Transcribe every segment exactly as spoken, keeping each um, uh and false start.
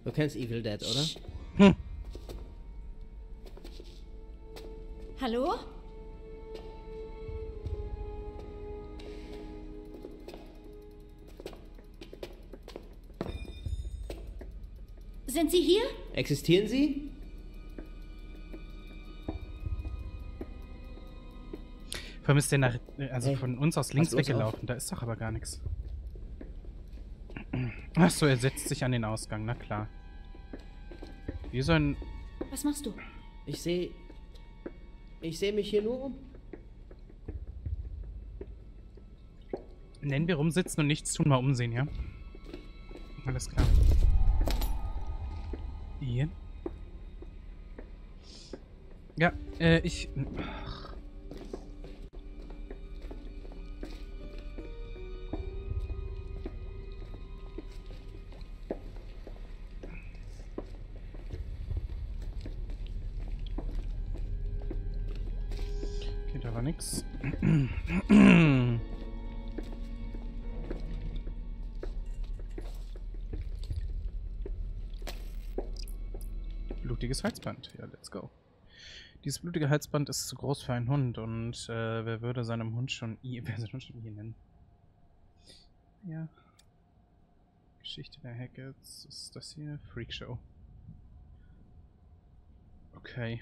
Du kennst Evil Dead, oder? Hm. Hallo? Sind Sie hier? Existieren sie? Warum ist der nach, also Hey, von uns aus links pass bloß weggelaufen? Da ist doch aber gar nichts. Achso, er setzt sich an den Ausgang, na klar. Wie so ein... Was machst du? Ich sehe... Ich sehe mich hier nur um. Nennen wir rumsitzen und nichts tun, mal umsehen, ja? Alles klar. Hier. Ja, äh, ich... Ach. Okay, da war nix. Blutiges Halsband. Ja, let's go. Dieses blutige Halsband ist zu groß für einen Hund und äh, wer würde seinem Hund schon I, wer seinen Hund schon I nennen? Ja. Geschichte der Hackets. Was ist das hier? Freakshow. Okay.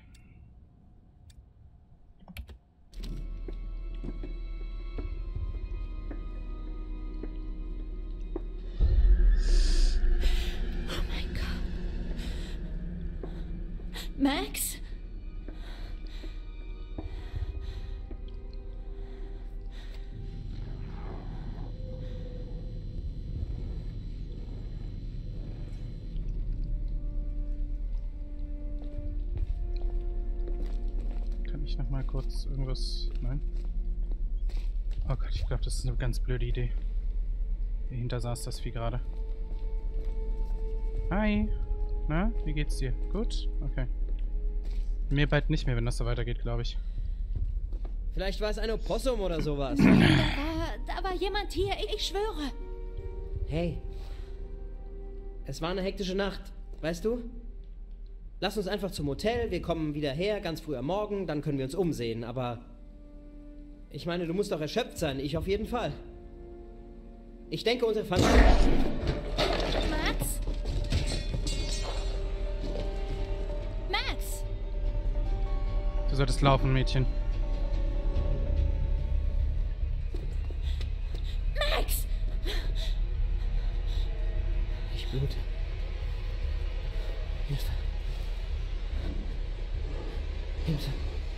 Oh mein Gott. Max? Kann ich noch mal kurz irgendwas... Nein? Oh Gott, ich glaube, das ist eine ganz blöde Idee. Hier hinter saß das Vieh gerade. Hi. Na, wie geht's dir? Gut? Okay. Mir bald nicht mehr, wenn das so weitergeht, glaube ich. Vielleicht war es ein Opossum oder sowas. Da war, da war jemand hier, ich, ich schwöre. Hey. Es war eine hektische Nacht, weißt du? Lass uns einfach zum Hotel, wir kommen wieder her, ganz früh am Morgen, dann können wir uns umsehen, aber... Ich meine, du musst doch erschöpft sein, ich auf jeden Fall. Ich denke, unsere Fantasie... Max? Max? Du solltest laufen, Mädchen. Max! Ich blute. Hilfe. Hilfe.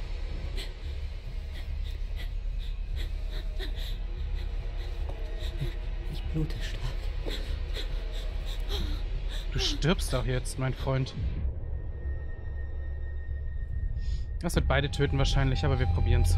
Ich blute stark. Du stirbst doch jetzt, mein Freund. Das wird beide töten wahrscheinlich, aber wir probieren's.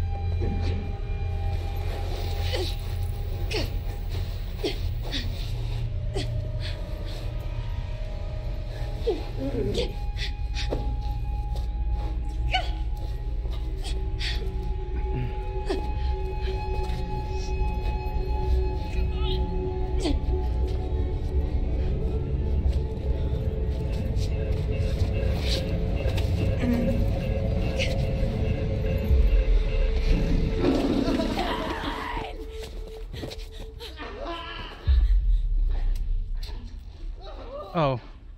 Oh.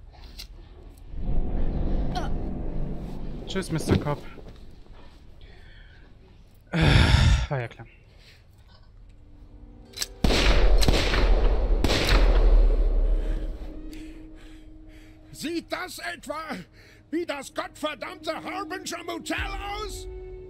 Tschüss, Mister Cop. Äh, war ja klar. Sieht das etwa wie das gottverdammte Harbinger Motel aus?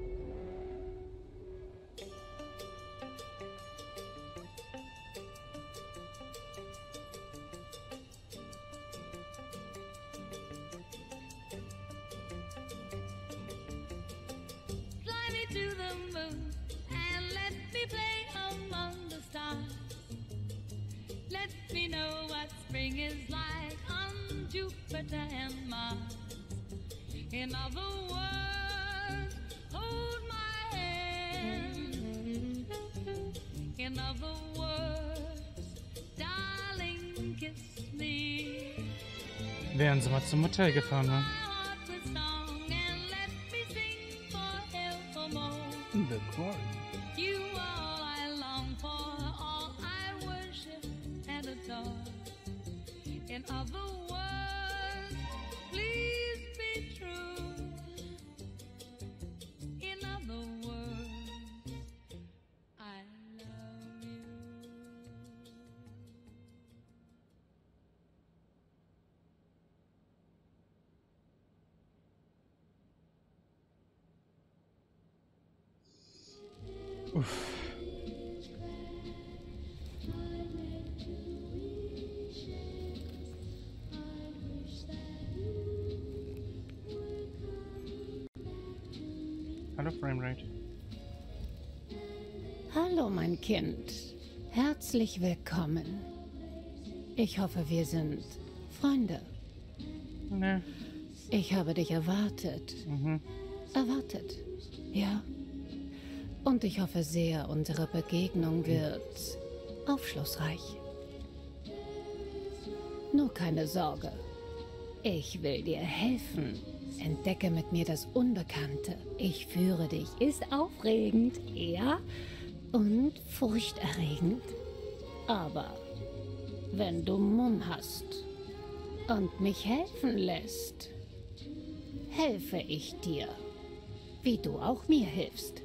Fly me to the moon and let me play among the stars. Let me know what spring is like on Jupiter and Mars. In other words, hold my hand. In other words, darling, kiss me. Wären sie mal zum Hotel gefahren, ne? The Quarry. You all I long for, all I worship and adore. In other words, please be true. In other words, I love you. Uff. Hallo Framerate. Hallo, mein Kind. Herzlich willkommen. Ich hoffe, wir sind Freunde. Ne. Ich habe dich erwartet. Mhm. Erwartet. Ja. Und ich hoffe sehr, unsere Begegnung wird aufschlussreich. Nur keine Sorge. Ich will dir helfen. Entdecke mit mir das Unbekannte. Ich führe dich. Ist aufregend, ja? Und furchterregend. Aber wenn du Mumm hast und mich helfen lässt, helfe ich dir, wie du auch mir hilfst.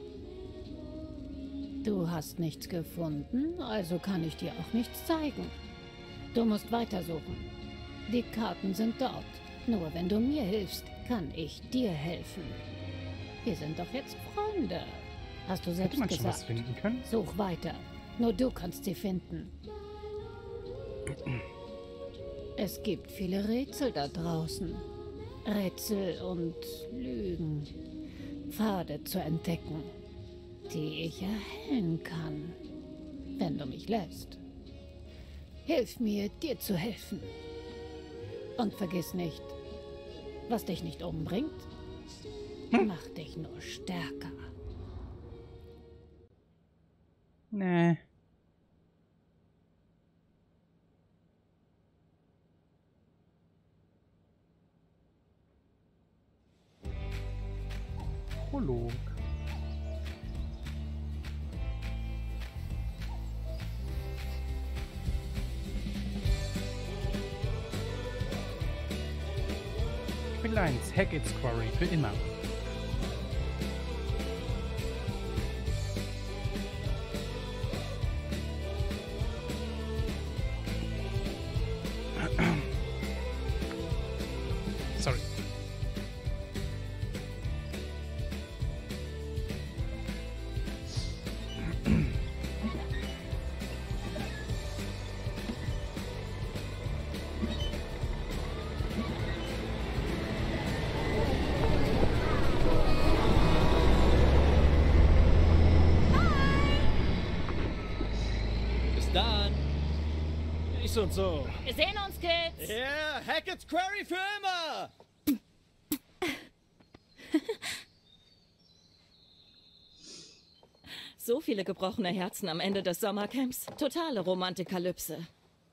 Du hast nichts gefunden, also kann ich dir auch nichts zeigen. Du musst weitersuchen. Die Karten sind dort. Nur wenn du mir hilfst, kann ich dir helfen. Wir sind doch jetzt Freunde. Hast du selbst Hätte man schon was gesagt. finden können? Such weiter. Nur du kannst sie finden. Es gibt viele Rätsel da draußen. Rätsel und Lügen. Pfade zu entdecken, die ich erhellen kann, wenn du mich lässt. Hilf mir, dir zu helfen. Und vergiss nicht, was dich nicht umbringt, macht dich nur stärker. Nee. Prolog. Kapitel eins. Hackett's Quarry für immer. Sorry. Bis dann. Nicht so und so. Wir sehen uns, Kids. Ja, yeah, Hackett's Quarry für immer. So viele gebrochene Herzen am Ende des Sommercamps. Totale Romantikalypse.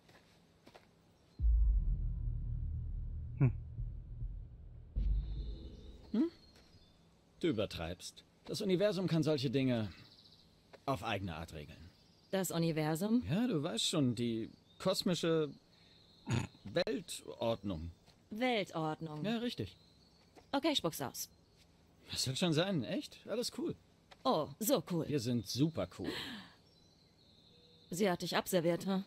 Du übertreibst. Das Universum kann solche Dinge auf eigene Art regeln. Das Universum? Ja, du weißt schon, die kosmische Weltordnung. Weltordnung. Ja, richtig. Okay, spuck's aus. Das soll schon sein, echt? Alles cool. Oh, so cool. Wir sind super cool. Sie hat dich abserviert, hm?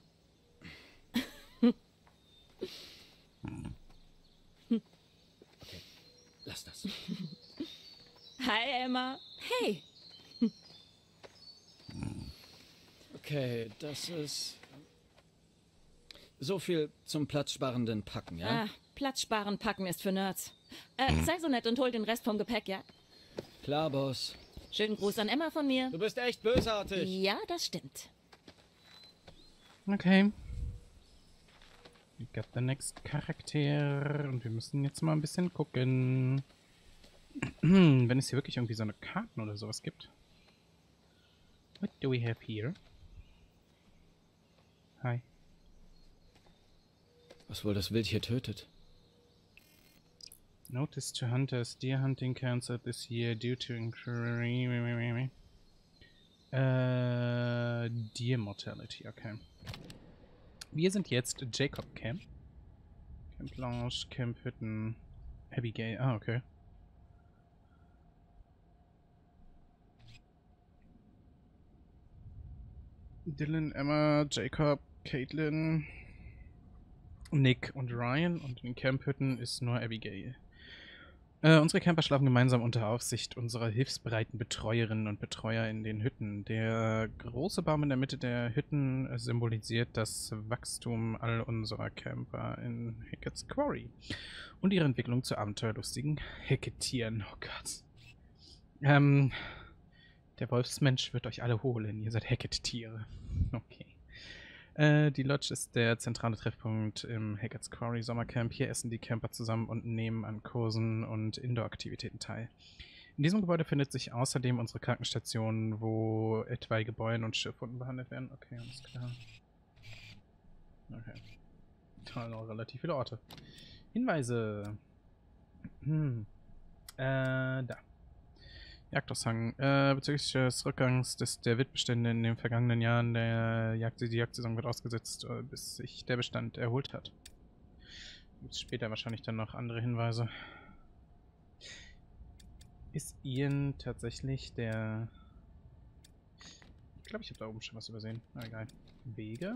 Okay, lass das. Hi, Emma. Hey. Okay, das ist... So viel zum platzsparenden Packen, ja? Ah, Platz sparen, packen ist für Nerds. Äh, sei so nett und hol den Rest vom Gepäck, ja? Klar, Boss. Schönen Gruß an Emma von mir. Du bist echt bösartig. Ja, das stimmt. Okay. We got the next Charakter. Und wir müssen jetzt mal ein bisschen gucken. Wenn es hier wirklich irgendwie so eine Karten oder sowas gibt. What do we have here? Hi. Was wohl das Wild hier tötet? Notice to hunters, deer hunting cancelled this year due to increase äh, deer mortality, okay. Wir sind jetzt Jacob Camp. Camp Lounge, Camp Hütten, Abigail, ah, okay. Dylan, Emma, Jacob, Caitlin, Nick und Ryan, und in den Camphütten ist nur Abigail. Äh, unsere Camper schlafen gemeinsam unter Aufsicht unserer hilfsbereiten Betreuerinnen und Betreuer in den Hütten. Der große Baum in der Mitte der Hütten symbolisiert das Wachstum all unserer Camper in Hackett's Quarry und ihre Entwicklung zu abenteuerlustigen Hackettieren. Oh Gott. Ähm, der Wolfsmensch wird euch alle holen. Ihr seid Hackett-Tiere. Okay. Äh, die Lodge ist der zentrale Treffpunkt im Hackett's Quarry Sommercamp. Hier essen die Camper zusammen und nehmen an Kursen und Indoor-Aktivitäten teil. In diesem Gebäude findet sich außerdem unsere Krankenstation, wo etwaige Beulen und Schürfwunden behandelt werden. Okay, alles klar. Okay. Da noch relativ viele Orte. Hinweise. Hm. Äh, da. Jagdaushang. Äh, bezüglich des Rückgangs des, der Wildbestände in den vergangenen Jahren, der Jagd, die Jagdsaison wird ausgesetzt, äh, bis sich der Bestand erholt hat. Gibt später wahrscheinlich dann noch andere Hinweise. Ist Ian tatsächlich der... Ich glaube, ich habe da oben schon was übersehen. Na egal. Wege?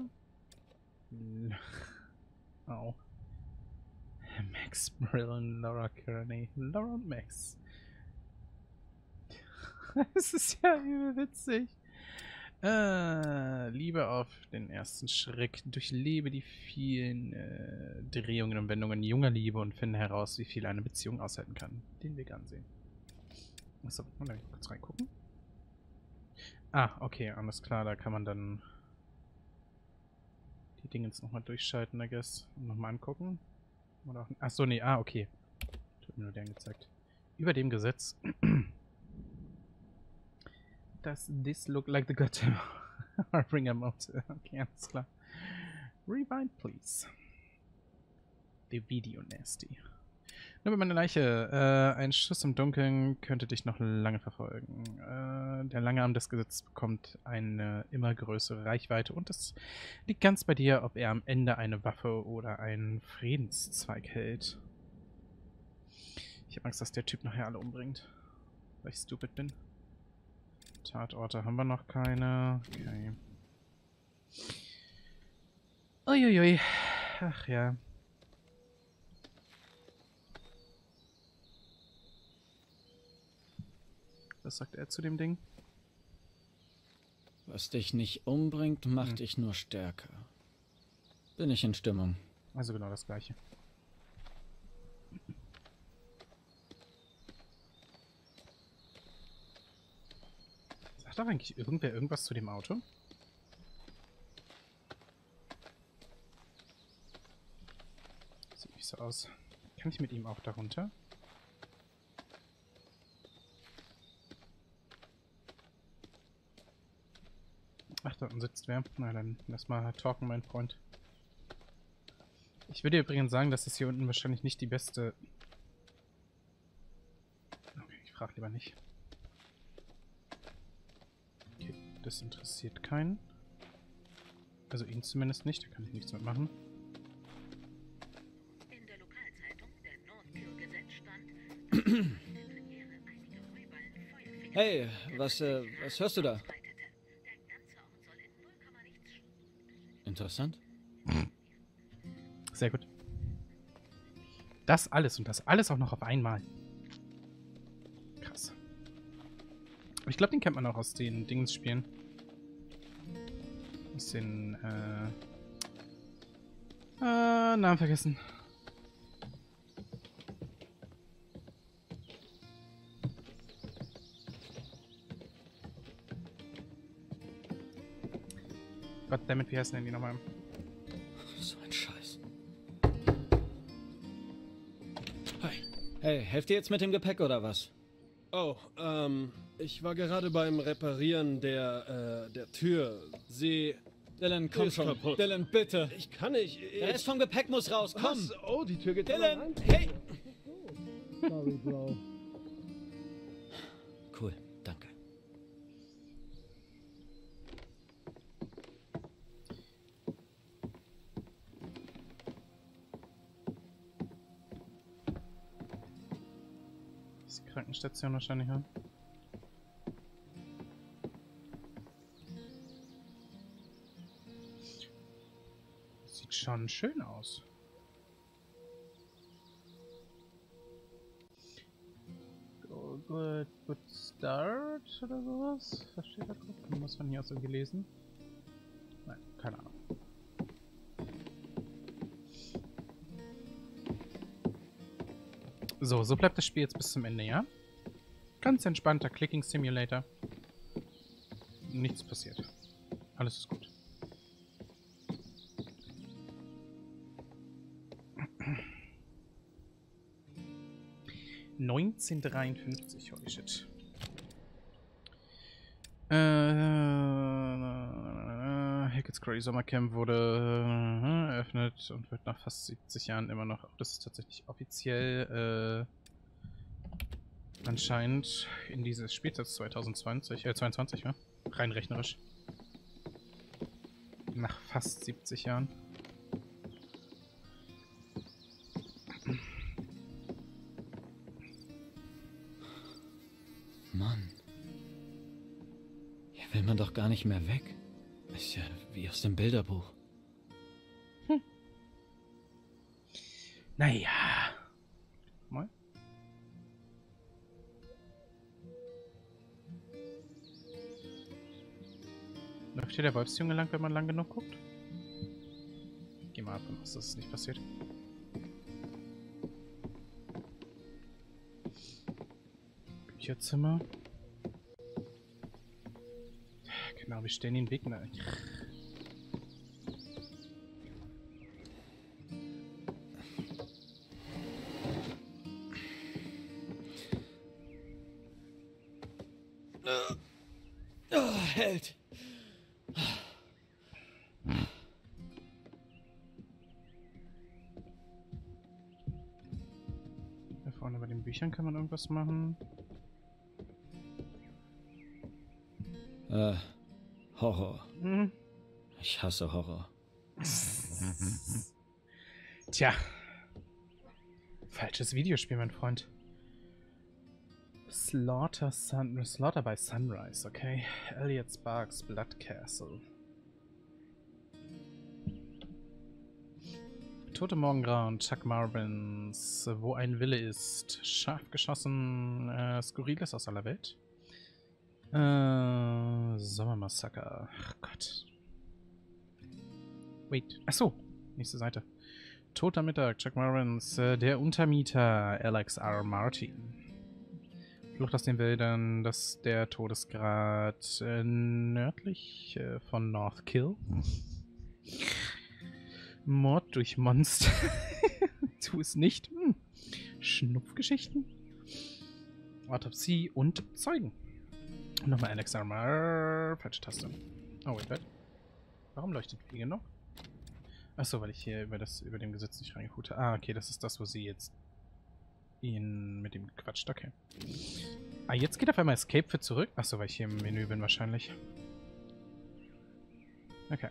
Au. Max Brillen, Laura Kearney. Laura und Max. Das ist ja übel witzig. Äh, Liebe auf den ersten Schreck. Durchlebe die vielen äh, Drehungen und Wendungen junger Liebe und finde heraus, wie viel eine Beziehung aushalten kann. Den Weg ansehen. Achso, mal kurz reingucken. Ah, okay, alles klar. Da kann man dann die Dinge jetzt nochmal durchschalten, I guess. Und nochmal angucken. Oder auch, achso, nee, ah, okay. Tut mir nur der angezeigt. Über dem Gesetz. Does this look like the goddamn Harbinger Mountain? Okay, alles klar. Rewind, please. The video nasty. Nur bei meiner Leiche. Äh, ein Schuss im Dunkeln könnte dich noch lange verfolgen. Äh, der lange Arm des Gesetzes bekommt eine immer größere Reichweite und es liegt ganz bei dir, ob er am Ende eine Waffe oder einen Friedenszweig hält. Ich habe Angst, dass der Typ nachher alle umbringt, weil ich stupid bin. Tatorte haben wir noch keine. Okay. Uiuiui. Ach ja. Was sagt er zu dem Ding? Was dich nicht umbringt, macht Hm. dich nur stärker. Bin ich in Stimmung. Also genau das gleiche. Sagt doch eigentlich irgendwer irgendwas zu dem Auto? Sieht nicht so aus. Kann ich mit ihm auch darunter? Ach, da unten sitzt wer. Na dann lass mal talken, mein Freund. Ich würde übrigens sagen, dass das hier unten wahrscheinlich nicht die beste... Okay, ich frage lieber nicht. Okay, das interessiert keinen. Also ihn zumindest nicht, da kann ich nichts mitmachen. In der Lokalzeitung der Nordkür-Gesetz stand, Hey, was, äh, was hörst du da? Interessant. Sehr gut. Das alles und das alles auch noch auf einmal. Krass. Ich glaube, den kennt man auch aus den Dings-Spielen. Aus den, äh... Äh, Namen vergessen. Goddammit, wie heißen denn die nochmal? So ein Scheiß. Hi. Hey, helft ihr jetzt mit dem Gepäck oder was? Oh, ähm, ich war gerade beim Reparieren der, äh, der Tür. Sie... Dylan, komm ist schon. kaputt. Dylan, bitte. Ich kann nicht. Der Rest vom Gepäck muss raus, komm. Was? Oh, die Tür geht Dylan, rein. hey. Sorry, Bro. Cool, danke. Das ist die Krankenstation wahrscheinlich, ja? Sieht schon schön aus. Go good, good start oder sowas? Was steht da drauf? Was von hier aus so gelesen? Nein, keine Ahnung. So, so bleibt das Spiel jetzt bis zum Ende, ja? Ganz entspannter Clicking Simulator. Nichts passiert. Alles ist gut. neunzehnhundertdreiundfünfzig, holy shit. Äh, Hackett's Quarry Sommercamp wurde äh, eröffnet und wird nach fast siebzig Jahren immer noch, das ist tatsächlich offiziell, äh, anscheinend in dieses Spielzeit zwanzig zwanzig, äh, zweiundzwanzig, ja? Rein rechnerisch. Nach fast siebzig Jahren. Mann. Hier will man doch gar nicht mehr weg. Ist ja wie aus dem Bilderbuch. Hm. Naja. Mal. Läuft hier der Wolfsjunge lang, wenn man lang genug guckt? Geh mal ab, was das ist nicht passiert. Bücherzimmer. Genau, wir stellen den Weg nach. Oh, Held! Da vorne bei den Büchern kann man irgendwas machen. Äh, Horror. Hm. Ich hasse Horror. Tja. Falsches Videospiel, mein Freund. Slaughter Sun Slaughter by Sunrise, okay. Elliot Sparks, Blood Castle. Tote Morgengrauen, Chuck Marvins, Wo ein Wille ist, scharf geschossen, äh, Skurriles aus aller Welt. Äh, Sommermassaker. Ach Gott. Wait. Achso. Nächste Seite. Toter Mittag. Chuck Marvins. Äh, der Untermieter. Alex R. Martin. Flucht aus den Wäldern. Das der Todesgrad. Äh, nördlich äh, von North Kill. Mord durch Monster. Tu es nicht. Hm. Schnupfgeschichten. Autopsie und Zeugen. Nochmal Alex Armor. Falsche Taste. Oh, wait, wait. Warum leuchtet die genug? Achso, weil ich hier über das über dem Gesetz nicht reingeguckt habe. Ah, okay, das ist das, wo sie jetzt ihn mit dem quatscht. Okay. Ah, jetzt geht auf einmal Escape für zurück. Achso, weil ich hier im Menü bin wahrscheinlich. Okay.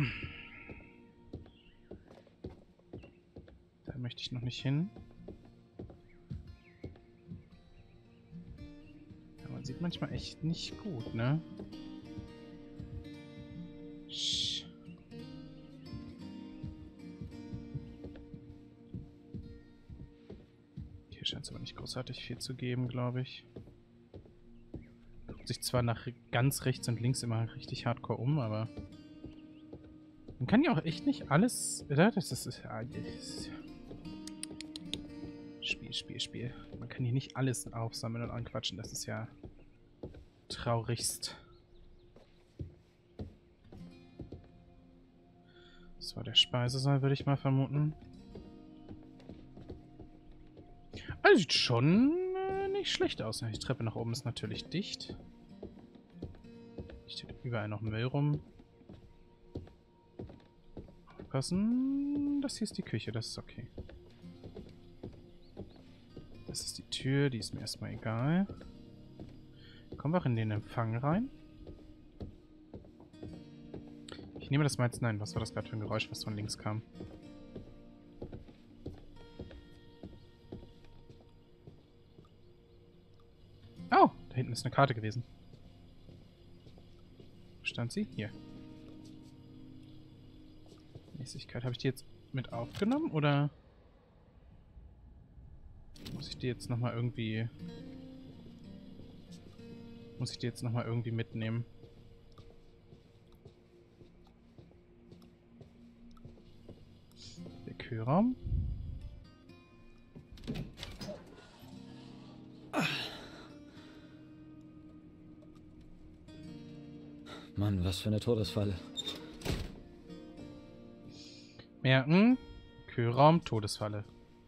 Da möchte ich noch nicht hin. Man sieht manchmal echt nicht gut, ne? Sch. Hier scheint es aber nicht großartig viel zu geben, glaube ich. Guckt sich zwar nach ganz rechts und links immer richtig hardcore um, aber man kann ja auch echt nicht alles. Oder? Das ist, ja, das ist Spiel, Spiel, Spiel. Man kann hier nicht alles aufsammeln und anquatschen. Das ist ja traurigst. Das war der Speisesaal, würde ich mal vermuten. Also sieht schon äh, nicht schlecht aus. Die Treppe nach oben ist natürlich dicht. Steht überall noch Müll rum. Aufpassen. Das hier ist die Küche, das ist okay. Das ist die Tür, die ist mir erstmal egal. Kommen wir auch in den Empfang rein? Ich nehme das mal jetzt... Nein, was war das gerade für ein Geräusch, was von links kam? Oh, da hinten ist eine Karte gewesen. Wo stand sie? Hier. Mäßigkeit. Habe ich die jetzt mit aufgenommen, oder... Muss ich die jetzt nochmal irgendwie... Muss ich die jetzt nochmal irgendwie mitnehmen? Der Kühlraum. Mann, was für eine Todesfalle. Merken. Kühlraum, Todesfalle.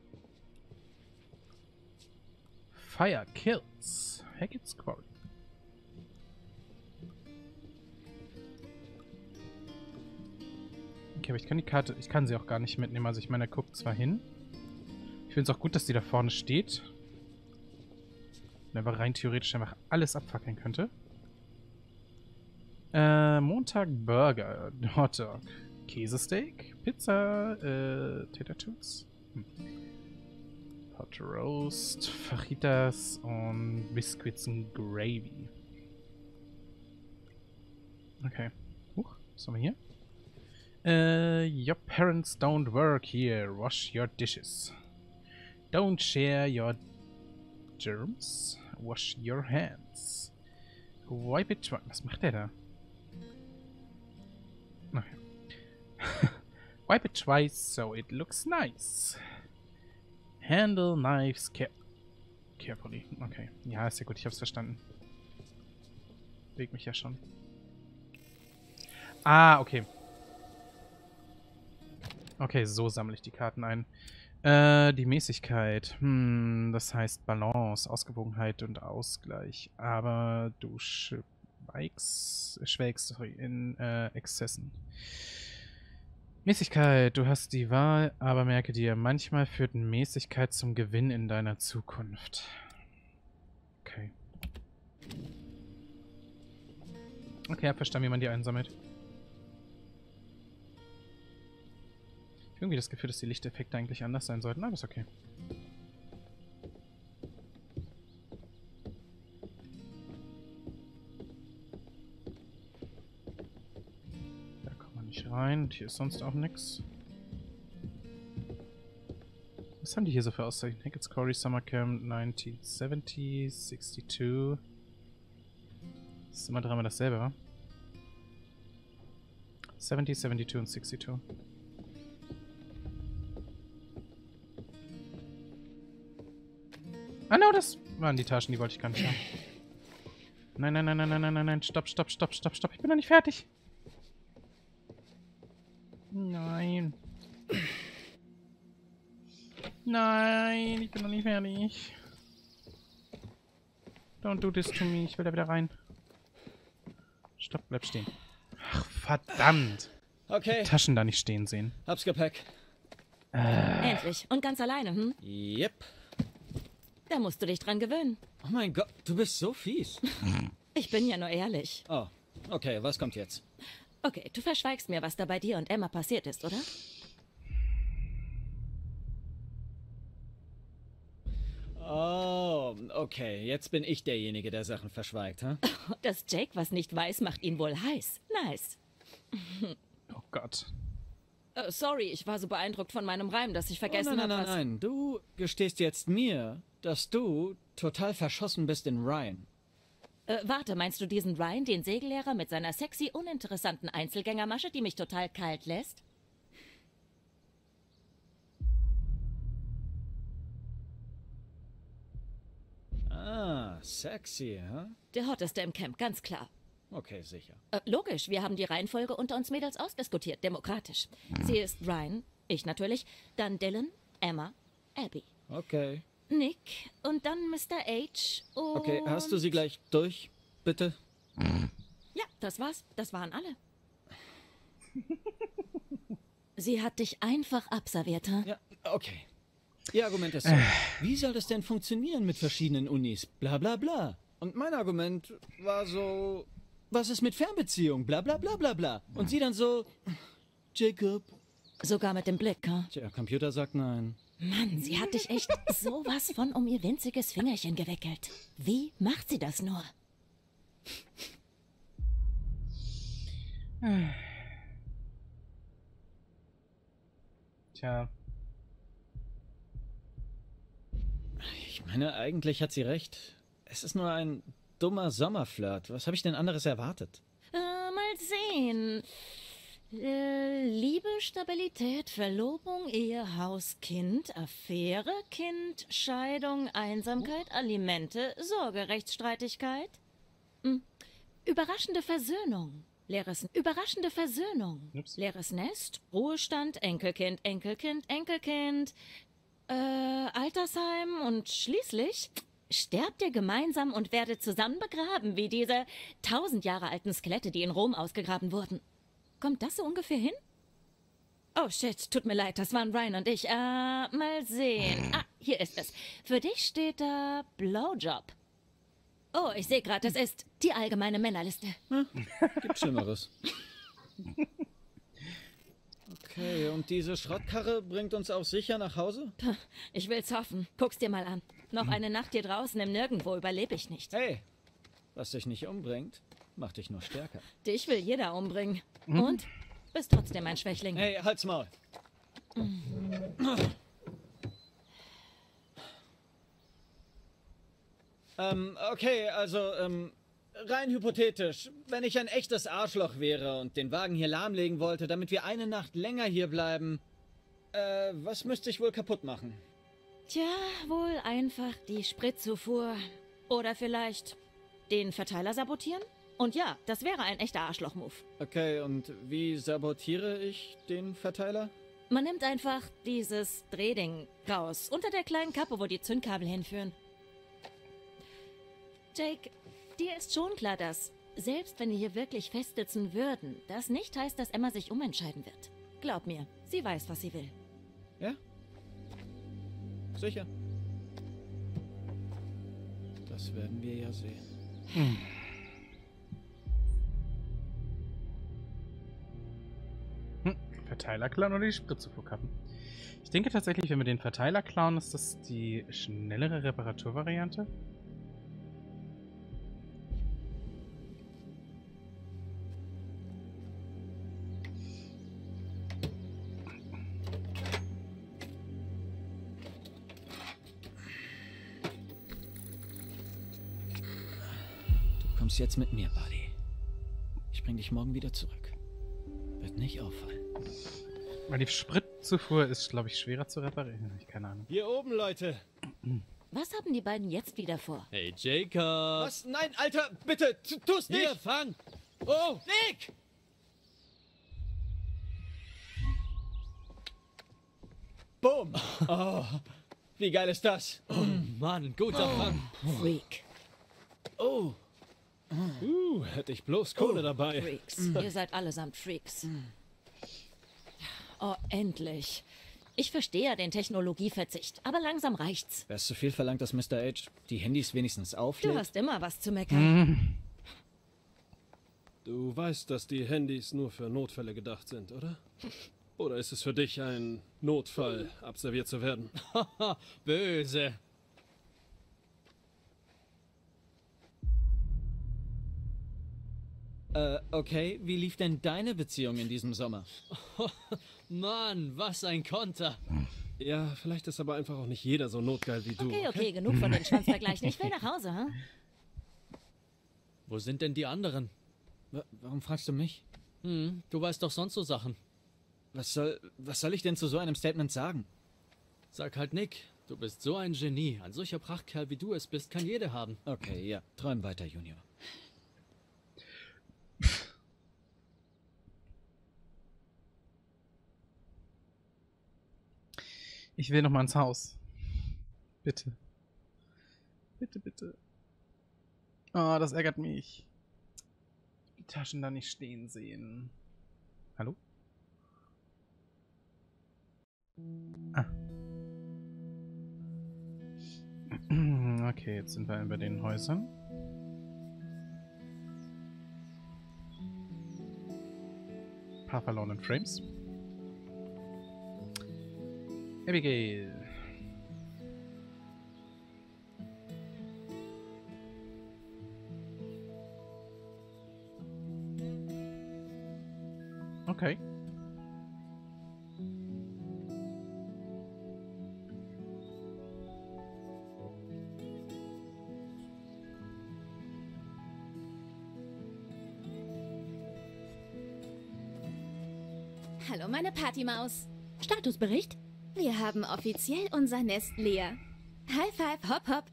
Fire kills. Hackett's Quarry. Okay, aber ich kann die Karte, ich kann sie auch gar nicht mitnehmen. Also ich meine, er guckt zwar hin. Ich finde es auch gut, dass die da vorne steht. Und aber rein theoretisch einfach alles abfackeln könnte. Äh, Montag Burger, Hotdog, Käsesteak, Pizza, äh, Tater Tots, hm. Hot Roast, Fajitas und Biscuits and Gravy. Okay. Huch, was haben wir hier? Äh, your parents don't work here. Wash your dishes. Don't share your germs. Wash your hands. Wipe it twice. Was macht der da? Okay. Wipe it twice so it looks nice. Handle knives care carefully. Okay. Ja, ist ja gut. Ich hab's verstanden. Bewegt mich ja schon. Ah, okay. Okay, so sammle ich die Karten ein. Äh, die Mäßigkeit. Hm, das heißt Balance, Ausgewogenheit und Ausgleich. Aber du schweigst, schwelgst sorry, in äh, Exzessen. Mäßigkeit, du hast die Wahl, aber merke dir, manchmal führt Mäßigkeit zum Gewinn in deiner Zukunft. Okay. Okay, hab verstanden, wie man die einsammelt. Irgendwie das Gefühl, dass die Lichteffekte eigentlich anders sein sollten, aber ist okay. Da kommt man nicht rein und hier ist sonst auch nichts. Was haben die hier so für Auszeichnungen? Hackett's Quarry Summer Camp neunzehn siebzig, zweiundsechzig. Das ist immer dreimal dasselbe, wa? siebzig, zweiundsiebzig und zweiundsechzig. Ah, no, das waren die Taschen, die wollte ich gar nicht haben. Nein, nein, nein, nein, nein, nein, nein, nein, stopp, stopp, stopp, stopp, stopp, ich bin noch nicht fertig. Nein. Nein, ich bin noch nicht fertig. Don't do this to me, ich will da wieder rein. Stopp, bleib stehen. Ach, verdammt. Okay. Die Taschen da nicht stehen sehen. Hab's Gepäck. Äh. Endlich. Und ganz alleine, hm? Yep. Da musst du dich dran gewöhnen. Oh mein Gott, du bist so fies. Ich bin ja nur ehrlich. Oh, okay, was kommt jetzt? Okay, du verschweigst mir, was da bei dir und Emma passiert ist, oder? Oh, okay, jetzt bin ich derjenige, der Sachen verschweigt, hä? Huh? Dass Jake was nicht weiß, macht ihn wohl heiß. Nice. Oh Gott. Uh, sorry, ich war so beeindruckt von meinem Reim, dass ich vergessen oh, nein, nein, habe, was... Nein, nein, nein, du gestehst jetzt mir, dass du total verschossen bist in Ryan. Äh, warte, meinst du diesen Ryan, den Segellehrer mit seiner sexy, uninteressanten Einzelgängermasche, die mich total kalt lässt? Ah, sexy, hä? Huh? Der hotteste im Camp, ganz klar. Okay, sicher. Äh, logisch, wir haben die Reihenfolge unter uns Mädels ausdiskutiert, demokratisch. Sie ist Ryan, ich natürlich, dann Dylan, Emma, Abby. Okay. Nick und dann Mister H und... Okay, hast du sie gleich durch, bitte? Ja, das war's. Das waren alle. Sie hat dich einfach abserviert, ha? Ja, okay. Ihr Argument ist so, wie soll das denn funktionieren mit verschiedenen Unis? Bla bla bla. Und mein Argument war so, was ist mit Fernbeziehung? Bla bla bla bla bla. Und sie dann so, Jacob. Sogar mit dem Blick, ha? Tja, Computer sagt nein. Mann, sie hat dich echt sowas von um ihr winziges Fingerchen gewickelt. Wie macht sie das nur? Tja. Ich meine, eigentlich hat sie recht. Es ist nur ein dummer Sommerflirt. Was habe ich denn anderes erwartet? Äh, mal sehen. Äh, Liebe, Stabilität, Verlobung, Ehe, Haus, Kind, Affäre, Kind, Scheidung, Einsamkeit, Alimente, Sorgerechtsstreitigkeit. Hm. Überraschende Versöhnung. Leeres, überraschende Versöhnung. Ups. Leeres Nest, Ruhestand, Enkelkind, Enkelkind, Enkelkind, äh, Altersheim und schließlich sterbt ihr gemeinsam und werdet zusammen begraben, wie diese tausend Jahre alten Skelette, die in Rom ausgegraben wurden. Kommt das so ungefähr hin? Oh shit, tut mir leid, das waren Ryan und ich. Äh, mal sehen. Ah, hier ist es. Für dich steht da Blowjob. Oh, ich sehe gerade, das ist die allgemeine Männerliste. Hm, gibt Schlimmeres. Okay, und diese Schrottkarre bringt uns auch sicher nach Hause? Puh, ich will's hoffen. Guck's dir mal an. Noch eine Nacht hier draußen im Nirgendwo überlebe ich nicht. Hey, was dich nicht umbringt, macht dich nur stärker. Dich will jeder umbringen. Und? Bist trotzdem ein Schwächling. Hey, halt's Maul. ähm, okay, also, ähm, rein hypothetisch. Wenn ich ein echtes Arschloch wäre und den Wagen hier lahmlegen wollte, damit wir eine Nacht länger hier bleiben, äh, was müsste ich wohl kaputt machen? Tja, wohl einfach die Spritzufuhr. Oder vielleicht den Verteiler sabotieren? Und ja, das wäre ein echter Arschloch-Move. Okay, und wie sabotiere ich den Verteiler? Man nimmt einfach dieses Drehding raus, unter der kleinen Kappe, wo die Zündkabel hinführen. Jake, dir ist schon klar, dass, selbst wenn wir hier wirklich festsitzen würden, das nicht heißt, dass Emma sich umentscheiden wird. Glaub mir, sie weiß, was sie will. Ja? Sicher. Das werden wir ja sehen. Hm. Hm. Verteiler klauen oder die Spritzufuhr kappen? Ich denke tatsächlich, wenn wir den Verteiler klauen, ist das die schnellere Reparaturvariante. Du kommst jetzt mit mir, Buddy. Ich bring dich morgen wieder zurück. Wird nicht auffallen. Weil die Spritzufuhr ist, glaube ich, schwerer zu reparieren. Ich keine Ahnung. Hier oben, Leute. Was haben die beiden jetzt wieder vor? Hey, Jacob. Was? Nein, Alter, bitte, tu- tu's nicht! Hier, fang. Oh, Nick! Boom! Oh, wie geil ist das? oh Mann, guter Fang. Freak. Oh. Uh, hätte ich bloß Kohle dabei. Freaks. Ihr seid allesamt Freaks. Oh, endlich. Ich verstehe ja den Technologieverzicht, aber langsam reicht's. Wär's zu viel verlangt, dass Mister H die Handys wenigstens Du auflädt? hast immer was zu meckern. Du weißt, dass die Handys nur für Notfälle gedacht sind, oder? Oder ist es für dich ein Notfall, abserviert zu werden? Böse. Äh, okay, wie lief denn deine Beziehung in diesem Sommer? Mann, was ein Konter. Ja, vielleicht ist aber einfach auch nicht jeder so notgeil wie du. Okay, okay, genug von den Schwanzvergleichen. Ich will nach Hause, hm? Wo sind denn die anderen? Wa- Warum fragst du mich? Hm, du weißt doch sonst so Sachen. Was soll, was soll ich denn zu so einem Statement sagen? Sag halt Nick, du bist so ein Genie. Ein solcher Prachtkerl wie du es bist, kann jeder haben. Okay, ja, träum weiter, Junior. Ich will noch mal ins Haus. Bitte. Bitte, bitte. Oh, das ärgert mich. Die Taschen da nicht stehen sehen. Hallo? Ah. Okay, jetzt sind wir bei den Häusern. Ein paar verlorenen Frames. Abigail. Okay. Hallo, meine Partymaus. Statusbericht? Wir haben offiziell unser Nest leer. High five, hopp, hopp.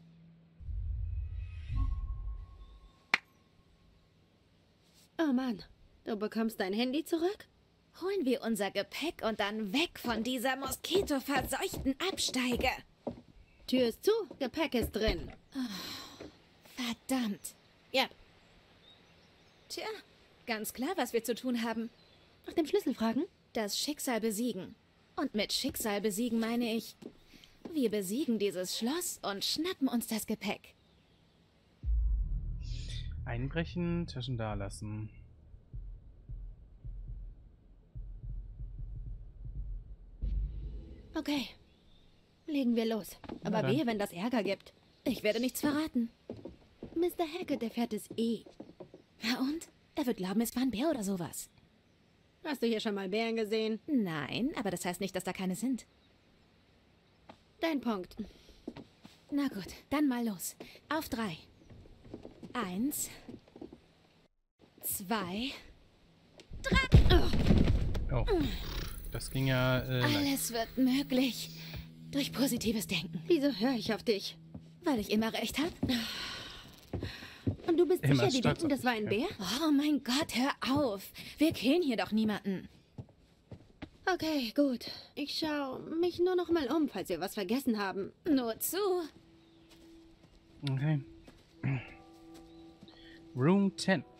Oh Mann, du bekommst dein Handy zurück? Holen wir unser Gepäck und dann weg von dieser moskitoverseuchten Absteige. Tür ist zu, Gepäck ist drin. Oh, verdammt. Ja. Tja, ganz klar, was wir zu tun haben. Nach dem Schlüssel fragen? Das Schicksal besiegen. Und mit Schicksal besiegen meine ich, wir besiegen dieses Schloss und schnappen uns das Gepäck. Einbrechen, Taschen dalassen. Okay. Legen wir los. Aber wehe, wenn das Ärger gibt. Ich werde nichts verraten. Mister Hackett erfährt es eh. Na und? Er wird glauben, es war ein Bär oder sowas. Hast du hier schon mal Bären gesehen? Nein, aber das heißt nicht, dass da keine sind. Dein Punkt. Na gut, dann mal los. Auf drei. Eins. Zwei. Drei. Oh. Oh. Das ging ja... Äh, Alles wird möglich. Durch positives Denken. Wieso höre ich auf dich? Weil ich immer recht habe. Und du bist Immer sicher, die denken, das war ein Bär? Oh mein Gott, hör auf. Wir killen hier doch niemanden. Okay, gut. Ich schau mich nur noch mal um, falls wir was vergessen haben. Nur zu. Okay. Room zehn.